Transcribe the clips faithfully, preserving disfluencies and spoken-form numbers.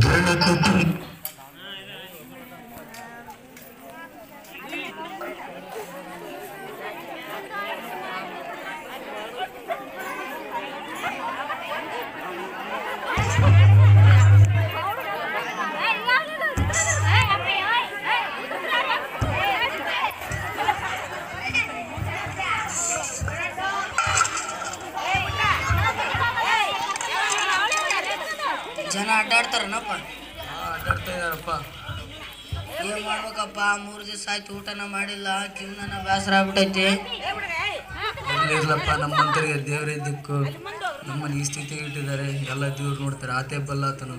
ಜನ ಅಡ್ಡಾಡ್ತಾರನಪ್ಪ? ಅಡ್ಡಾಡ್ತಾ ಇದಾರಪ್ಪ. ಏನ್ ಮಾಡ್ಬೇಕಪ್ಪ? ಮೂರು ದಿವಸ ಆಯ್ತು ಊಟನ ಮಾಡಿಲ್ಲ, ಕಿವನ ಬೇಸರ ಆಗ್ಬಿಟ್ಟೈತಿ. ಇರ್ಲಪ್ಪ, ನಮ್ಮ ಮಂತ್ರಿಗೆ ದೇವರೇ ದಿಕ್ಕು. ನಮ್ಮನ್ನು ಈ ಸ್ಥಿತಿಗೆ ಇಟ್ಟಿದ್ದಾರೆ. ಎಲ್ಲ ದೇವ್ರು ನೋಡ್ತಾರೆ. ಆತೇ ಬಲ್ಲ ಆತನು.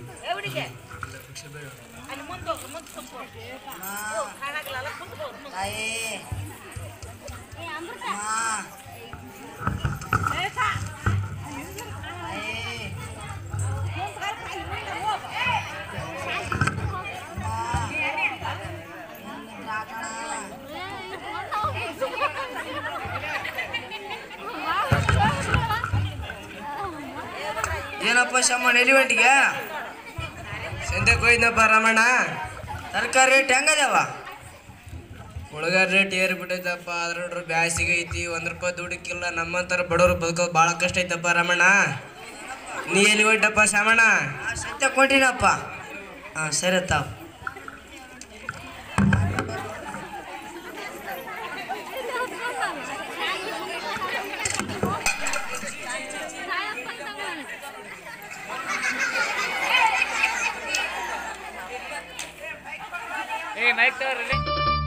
ಏನಪ್ಪ ಶಮ್ಮಣ್ಣ, ಎಲ್ಲಿ ಹೊಂಟಿಗೆ? ಸಂತೆಗೆ ಹೋಯ್ದಪ್ಪ ರಾಮಣ್ಣ. ತರಕಾರಿ ರೇಟ್ ಹೆಂಗದವ? ಉಳ್ಳಾಗಡ್ಡಿ ರೇಟ್ ಏರಿಬಿಟ್ಟೈತಪ್ಪ. ಅದ್ರ ನೋಡ್ರಿ ಬ್ಯಾಸಿಗೆ ಐತಿ, ಒಂದು ರೂಪಾಯಿ ದುಡಿಕಿಲ್ಲ. ನಮ್ಮಂತರ ಬಡವರು ಬದುಕೋದು ಭಾಳ ಕಷ್ಟ ಐತಪ್ಪ ರಾಮಣ್ಣ. ನೀ ಎಲ್ಲಿ ಹೊಂಟಪ್ಪ ಶಾಮಣ್ಣ? ಸಂತೆಗೆ ಹೊಂಟಿನಪ್ಪ. ಹಾಂ ಸರಿ ತಾವು. ಏ ಮೈಕ್ ತಗೋರಿ.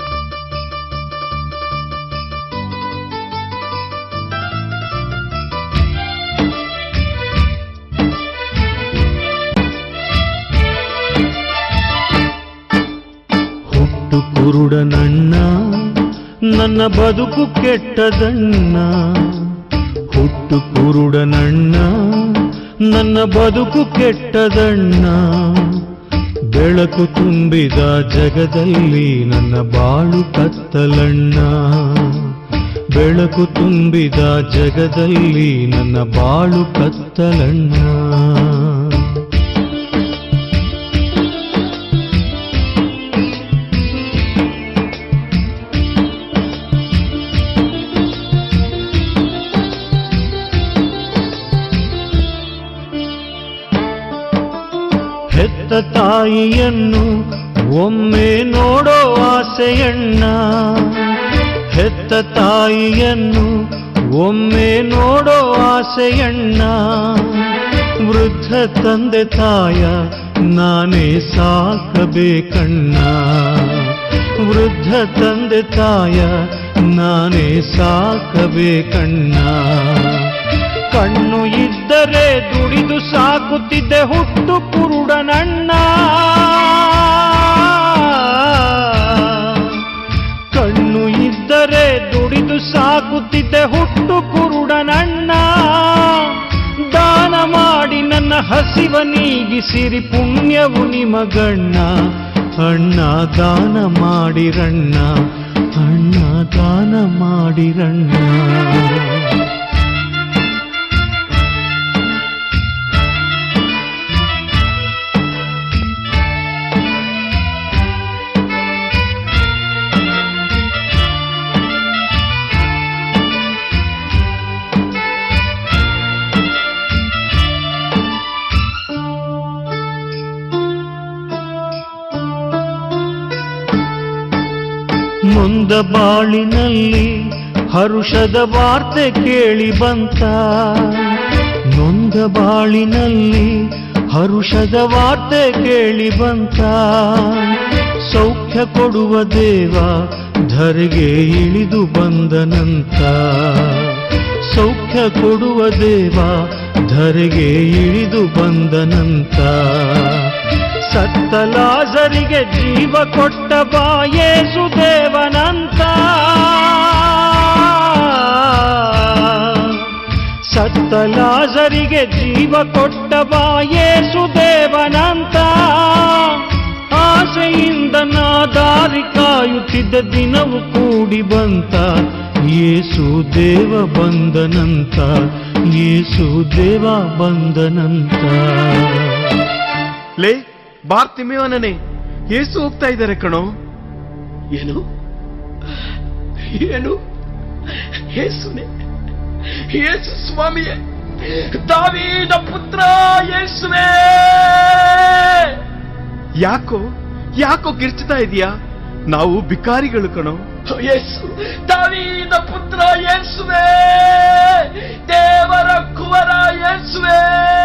ಹುಟ್ಟು ಕುರುಡನಣ್ಣ, ನನ್ನ ಬದುಕು ಕೆಟ್ಟದಣ್ಣ. ಹುಟ್ಟು ಕುರುಡನಣ್ಣ, ನನ್ನ ಬದುಕು ಕೆಟ್ಟದಣ್ಣ. ಬೆಳಕು ತುಂಬಿದ ಜಗದಲ್ಲಿ ನನ್ನ ಬಾಳು ಕತ್ತಲಣ್ಣ. ಬೆಳಕು ತುಂಬಿದ ಜಗದಲ್ಲಿ ನನ್ನ ಬಾಳು ಕತ್ತಲಣ್ಣ. ಹೆತ್ತ ತಾಯಿಯನ್ನು ಒಮ್ಮೆ ನೋಡೋ ಆಸೆಯಣ್ಣ. ಹೆತ್ತ ತಾಯಿಯನ್ನು ಒಮ್ಮೆ ನೋಡೋ ಆಸೆಯಣ್ಣ. ವೃದ್ಧ ತಂದೆ ತಾಯ ನಾನೇ ಸಾಕಬೇಕಣ್ಣ. ವೃದ್ಧ ತಂದೆ ತಾಯ ನಾನೇ ಸಾಕಬೇಕಣ್ಣ. ಕಣ್ಣು ಇದ್ದರೆ ದುಡಿದು ಸಾಕುತ್ತಿದ್ದೆ ಹುಟ್ಟು ಕುರುಡನಣ್ಣ. ಕಣ್ಣು ಇದ್ದರೆ ದುಡಿದು ಸಾಕುತ್ತಿದ್ದೆ ಹುಟ್ಟು ಕುರುಡನಣ್ಣ. ದಾನ ಮಾಡಿ ನನ್ನ ಹಸಿವ ನೀಗಿಸಿರಿ ಪುಣ್ಯವು ನಿಮಗಣ್ಣ. ಅಣ್ಣ ದಾನ ಮಾಡಿರಣ್ಣ, ಅಣ್ಣ ದಾನ ಮಾಡಿರಣ್ಣ. ನೊಂದ ಬಾಳಿನಲ್ಲಿ ಹರುಷದ ವಾರ್ತೆ ಕೇಳಿ ಬಂತ. ನೊಂದ ಬಾಳಿನಲ್ಲಿ ಹರುಷದ ವಾರ್ತೆ ಕೇಳಿ ಬಂತ. ಸೌಖ್ಯ ಕೊಡುವ ದೇವ ಧರೆಗೆ ಇಳಿದು ಬಂದನಂತ. ಸೌಖ್ಯ ಕೊಡುವ ದೇವ ಧರೆಗೆ ಇಳಿದು ಬಂದನಂತ. ಸತ್ತ ಲಾಜರಿಗೆ ಜೀವ ಕೊಟ್ಟ ಬಾ ಯೇಸು ದೇವನಂತ. ಸತ್ತ ಲಾಜರಿಗೆ ಜೀವ ಕೊಟ್ಟ ಬಾ ಯೇಸು ದೇವನಂತ. ಆಸೆಯಿಂದ ನಾ ದಾರಿ ಕಾಯುತ್ತಿದ್ದ ದಿನವು ಕೂಡಿ ಬಂತ. ಯೇಸು ದೇವ ಬಂದನಂತ, ಯೇಸು ದೇವ ಬಂದನಂತ. ಲೇ ಬಾರ್ತಿಮೇಯವನೇ, ಯೇಸು ಹೋಗ್ತಾ ಇದ್ದಾರೆ ಕಣೋ. ಏನು ಏನು ಯೇಸುನೇ, ಯೇಸು ಸ್ವಾಮಿಯೇ, ದಾವೀದ ಪುತ್ರ ಯೇಸುವೇ, ಯಾಕೋ ಯಾಕೋ ಕಿರ್ಚ್ತಾ ಇದೀಯಾ? ನಾವು ಭಿಕಾರಿಗಳು ಕಣೋ. ಯೇಸು, ದಾವೀದ ಪುತ್ರ ಯೇಸುವೇ, ದೇವರ ಕುವರ ಯೇಸುವೇ.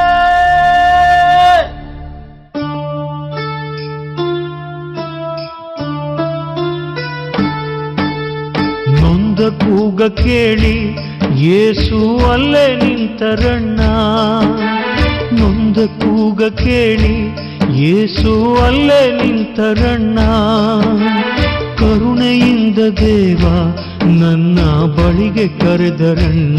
ನೊಂದ ಕೂಗ ಕೇಳಿ ಯೇಸು ಅಲ್ಲೇ ನಿಂತರಣ್ಣ. ನೊಂದ ಕೂಗ ಕೇಳಿ ಯೇಸು ಅಲ್ಲೇ ನಿಂತರಣ್ಣ. ಕರುಣೆಯಿಂದ ದೇವ ನನ್ನ ಬಳಿಗೆ ಕರೆದರಣ್ಣ.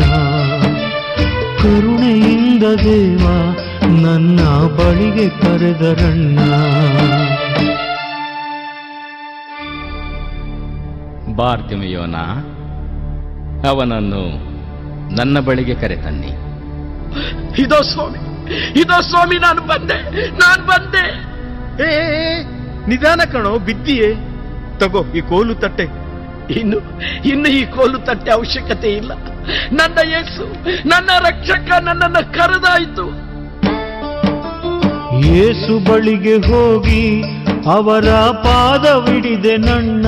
ಕರುಣೆಯಿಂದ ದೇವ ನನ್ನ ಬಳಿಗೆ ಕರೆದರಣ್ಣ. ಬಾರ್ತಿಮೆಯೋನ, ಅವನನ್ನು ನನ್ನ ಬಳಿಗೆ ಕರೆತನ್ನಿ. ಇದೋ ಸ್ವಾಮಿ, ಇದೋ ಸ್ವಾಮಿ, ನಾನು ಬಂದೆ, ನಾನು ಬಂದೆ. ಏ ನಿಧಾನ ಕಣೋ, ಬಿದ್ದಿಯೇ. ತಗೋ ಈ ಕೋಲು ತಟ್ಟೆ. ಇನ್ನು ಇನ್ನು ಈ ಕೋಲು ತಟ್ಟೆ ಅವಶ್ಯಕತೆ ಇಲ್ಲ. ನನ್ನ ಯೇಸು, ನನ್ನ ರಕ್ಷಕ ನನ್ನನ್ನು ಕರೆದಾಯಿತು. ಯೇಸು ಬಳಿಗೆ ಹೋಗಿ ಅವರ ಪಾದವಿಡಿದೆ ನನ್ನ.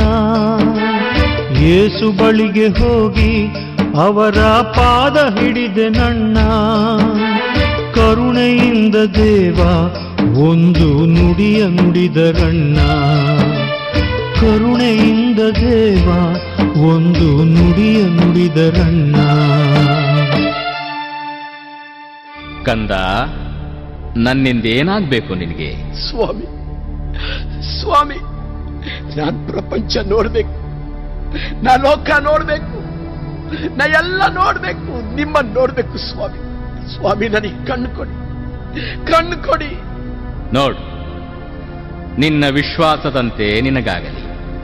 ಯೇಸು ಬಳಿಗೆ ಹೋಗಿ ಅವರ ಪಾದ ಹಿಡಿದೆ ನನ್ನ. ಕರುಣೆಯಿಂದ ದೇವ ಒಂದು ನುಡಿಯ ನುಡಿದರಣ್ಣ. ಕರುಣೆಯಿಂದ ದೇವ ಒಂದು ನುಡಿಯ ನುಡಿದರಣ್ಣ. ಕಂದ, ನನ್ನಿಂದೇನಾಗ್ಬೇಕು ನಿನಗೆ? ಸ್ವಾಮಿ, ಸ್ವಾಮಿ, ನಾನ್ ಪ್ರಪಂಚ ನೋಡ್ಬೇಕು, ನಾ ಲೋಕ ನೋಡ್ಬೇಕು, ನಾ ಎಲ್ಲ ನೋಡ್ಬೇಕು, ನಿಮ್ಮನ್ನು ನೋಡ್ಬೇಕು ಸ್ವಾಮಿ. ಸ್ವಾಮಿ, ನನಗೆ ಕಣ್ಣು ಕೊಡಿ, ಕಣ್ಣು ಕೊಡಿ. ನೋಡು, ನಿನ್ನ ವಿಶ್ವಾಸದಂತೆ ನಿನಗಾಗಲಿ.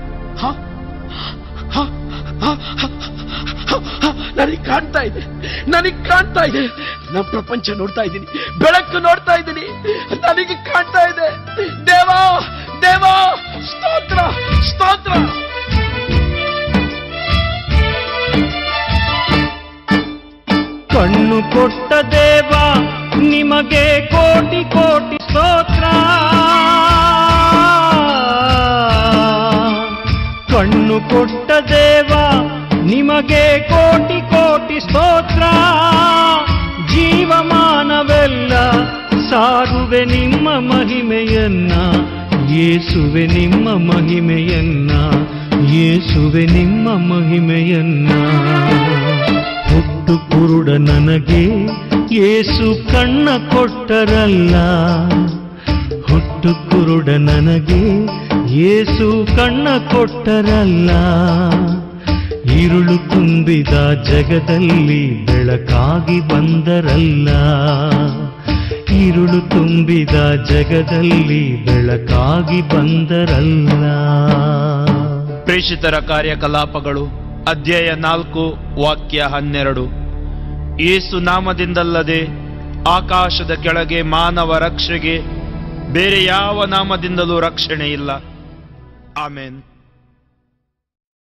ನನಗೆ ಕಾಣ್ತಾ ಇದೆ, ನನಗೆ ಕಾಣ್ತಾ ಇದೆ. ನಮ್ಮ ಪ್ರಪಂಚ ನೋಡ್ತಾ ಇದ್ದೀನಿ, ಬೆಳಕು ನೋಡ್ತಾ ಇದ್ದೀನಿ, ನನಗೆ ಕಾಣ್ತಾ ಇದೆ. ದೇವಾ, ದೇವಾ, ಸ್ತೋತ್ರ, ಸ್ತೋತ್ರ. ಕಣ್ಣು ಕೊಟ್ಟ ದೇವ ನಿಮಗೆ ಕೋಟಿ ಕೋಟಿ ಸ್ತೋತ್ರ. ಕಣ್ಣು ಕೊಟ್ಟ ದೇವ ನಿಮಗೆ ಕೋಟಿ ಕೋಟಿ ಸ್ತೋತ್ರ. ಜೀವಮಾನವೆಲ್ಲ ಸಾರುವೆ ನಿಮ್ಮ ಮಹಿಮೆಯನ್ನ. ಯೇಸುವೆ ನಿಮ್ಮ ಮಹಿಮೆಯನ್ನ, ಯೇಸುವೆ ನಿಮ್ಮ ಮಹಿಮೆಯನ್ನ. ಹುಟ್ಟು ಕುರುಡ ನನಗೆ ಯೇಸು ಕಣ್ಣ ಕೊಟ್ಟರಲ್ಲ. ಹುಟ್ಟು ಕುರುಡ ನನಗೆ ಯೇಸು ಕಣ್ಣ ಕೊಟ್ಟರಲ್ಲ. ഇരുಳು ತುಂಬಿದ ಜಗದಲ್ಲಿ ಬೆಳಕಾಗಿ ಬಂದರಲ್ಲ. ഇരുಳು ತುಂಬಿದ ಜಗದಲ್ಲಿ ಬೆಳಕಾಗಿ ಬಂದರಲ್ಲ. ಪ್ರೇಷಿತರ ಕಾರ್ಯಕಲಾಪಗಳು ಅಧ್ಯಾಯ ನಾಲ್ಕು ವಾಕ್ಯ ಹನ್ನೆರಡು. ಯೇಸು ನಾಮದಿಂದಲ್ಲದೆ ಆಕಾಶದ ಕೆಳಗೆ ಮಾನವ ರಕ್ಷೆಗೆ ಬೇರೆ ಯಾವ ನಾಮದಿಂದಲೂ ರಕ್ಷಣೆ ಇಲ್ಲ. ಆಮೆನ್.